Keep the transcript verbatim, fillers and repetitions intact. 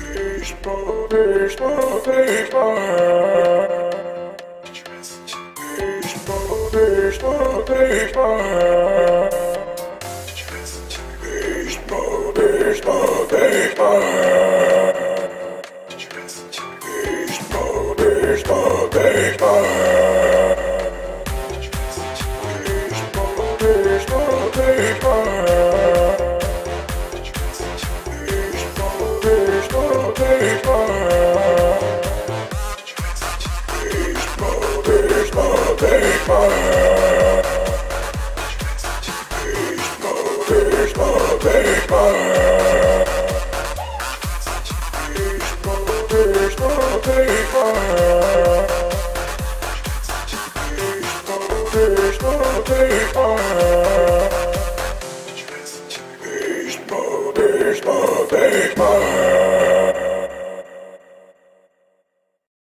Beastmode, Beastmode, Beastmode. Beastmode, Beastmode, Beastmode. Beastmode, Beastmode, Beastmode. Beastmode, Beastmode, Beastmode. Beastmode, Beastmode, Beastmode. Beastmode, Beastmode, Beastmode.